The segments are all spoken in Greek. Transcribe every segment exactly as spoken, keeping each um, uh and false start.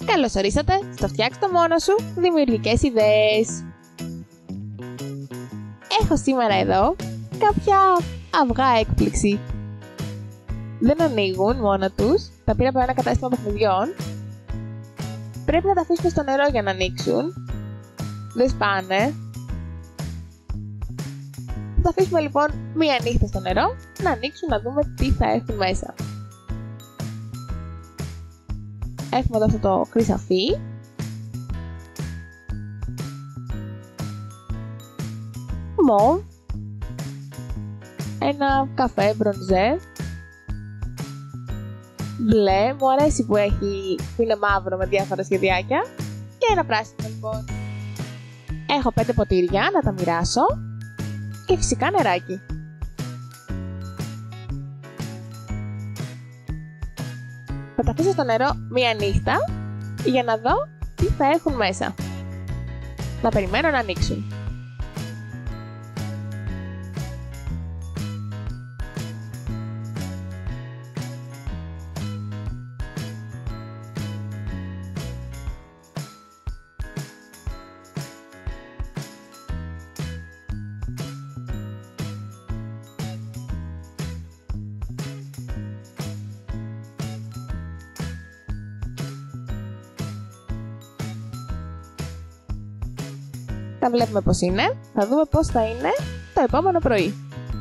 Καλώς ορίσατε στο Φτιάξ' το μόνο σου δημιουργικές ιδέες. Έχω σήμερα εδώ κάποια αυγά έκπληξη. Δεν ανοίγουν μόνα τους, τα πήρα από ένα κατάστημα παιχνιδιών. Πρέπει να τα αφήσουμε στο νερό για να ανοίξουν. Δεν σπάνε. Θα τα αφήσουμε λοιπόν μία νύχτα στο νερό να ανοίξουν, να δούμε τι θα έχουν μέσα. Έχουμε εδώ αυτό το χρυσαφί. Μοβ. Ένα καφέ μπρονζέ. Μπλε, μου αρέσει που έχει, που είναι μαύρο με διάφορα σχεδιάκια. Και ένα πράσινο λοιπόν. Έχω πέντε ποτήρια να τα μοιράσω. Και φυσικά νεράκι. Θα τα αφήσω στο νερό μία νύχτα για να δω τι θα έχουν μέσα. Να περιμένω να ανοίξουν. Τα βλέπουμε πως είναι, θα δούμε πως θα είναι το επόμενο πρωί.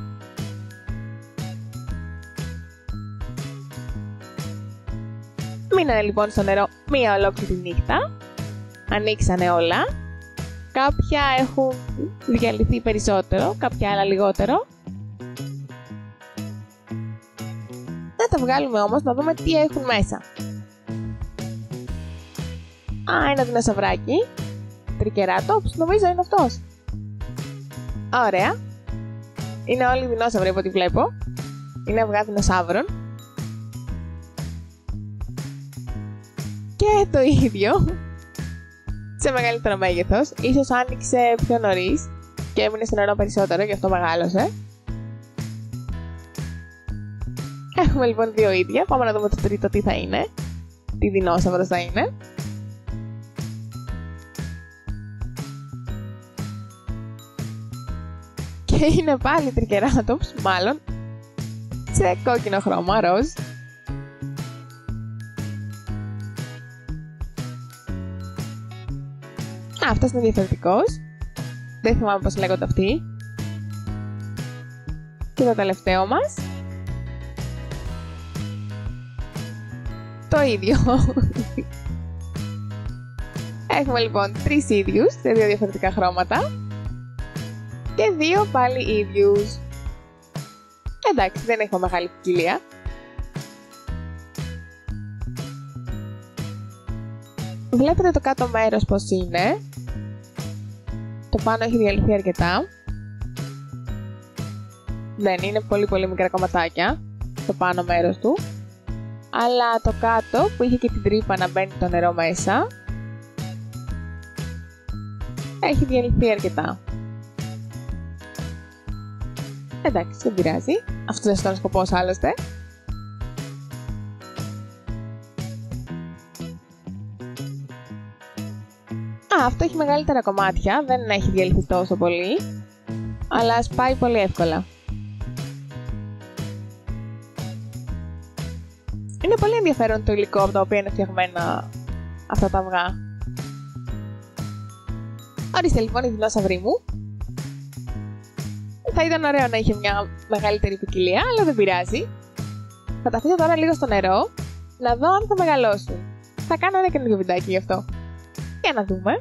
Μείνανε λοιπόν στο νερό μία ολόκληρη νύχτα. Ανοίξανε όλα. Κάποια έχουν διαλυθεί περισσότερο, κάποια άλλα λιγότερο. Θα τα βγάλουμε όμως να δούμε τι έχουν μέσα. Α, ένα δεινοσαυράκι. Τρικεράτοψ, νομίζω είναι αυτός. Ωραία. Είναι όλοι δεινόσαυροι από ό,τι βλέπω. Είναι αυγά δεινοσαύρων. Και το ίδιο σε μεγαλύτερο μέγεθος. Ίσως άνοιξε πιο νωρίς και έμεινε στο νερό περισσότερο, γι' αυτό μεγάλωσε. Έχουμε λοιπόν δύο ίδια. Πάμε να δούμε το τρίτο τι θα είναι. Τι δεινόσαυρος θα είναι. Και είναι πάλι τρικεράτοψ, μάλλον σε κόκκινο χρώμα, ροζ. Α, αυτός είναι διαφορετικός. Δεν θυμάμαι πώς λέγονται αυτοί. Και το τελευταίο μας. Το ίδιο. Έχουμε λοιπόν τρεις ίδιους σε δύο διαφορετικά χρώματα. Και δύο πάλι ίδιους. Εντάξει, δεν έχω μεγάλη ποικιλία. Βλέπετε το κάτω μέρος πως είναι. Το πάνω έχει διαλυθεί αρκετά. Δεν είναι πολύ πολύ μικρά κομματάκια το πάνω μέρος του. Αλλά το κάτω που είχε και την τρύπα να μπαίνει το νερό μέσα έχει διαλυθεί αρκετά. Εντάξει, δεν πειράζει. Αυτό δεν ήταν ο σκοπός άλλωστε. Α, αυτό έχει μεγαλύτερα κομμάτια. Δεν έχει διαλυθεί τόσο πολύ. Αλλά σπάει πολύ εύκολα. Είναι πολύ ενδιαφέρον το υλικό από το οποίο είναι φτιαγμένα αυτά τα αυγά. Ορίστε λοιπόν οι δεινόσαυροι μου. Θα ήταν ωραίο να είχε μια μεγαλύτερη ποικιλία, αλλά δεν πειράζει. Θα τα αφήσω τώρα λίγο στο νερό, να δω αν θα μεγαλώσουν. Θα κάνω ένα καινούργιο βιντεάκι γι' αυτό. Για να δούμε.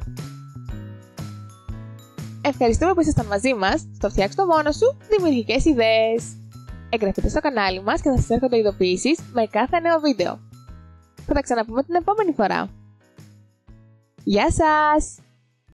Ευχαριστούμε που ήσασταν μαζί μας στο Φτιάξ' το μόνο σου δημιουργικές ιδέες. Εγγραφείτε στο κανάλι μας και θα σας έρχονται ειδοποιήσεις με κάθε νέο βίντεο. Θα τα ξαναπούμε την επόμενη φορά. Γεια σας!